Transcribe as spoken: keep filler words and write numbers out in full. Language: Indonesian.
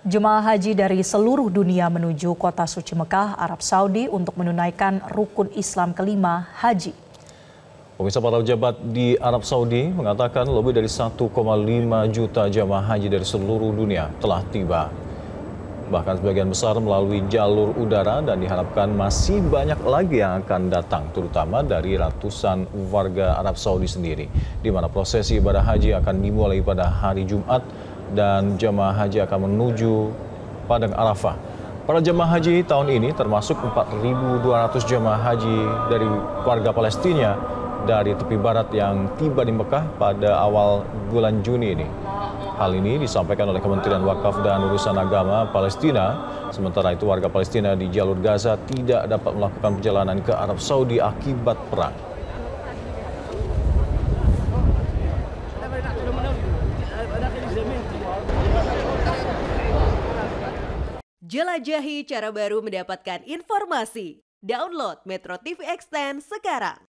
Jemaah haji dari seluruh dunia menuju kota suci Mekah, Arab Saudi untuk menunaikan rukun Islam kelima, haji. Pemirsa, para pejabat di Arab Saudi mengatakan lebih dari satu koma lima juta jemaah haji dari seluruh dunia telah tiba. Bahkan sebagian besar melalui jalur udara dan diharapkan masih banyak lagi yang akan datang, terutama dari ratusan warga Arab Saudi sendiri, di mana prosesi ibadah haji akan dimulai pada hari Jumat dan jemaah haji akan menuju Padang Arafah. Para jemaah haji tahun ini termasuk empat ribu dua ratus jemaah haji dari warga Palestina dari tepi barat yang tiba di Mekah pada awal bulan Juni ini. Hal ini disampaikan oleh Kementerian Wakaf dan Urusan Agama Palestina. Sementara itu warga Palestina di jalur Gaza tidak dapat melakukan perjalanan ke Arab Saudi akibat perang. Jelajahi cara baru mendapatkan informasi. Download Metro T V Extend sekarang.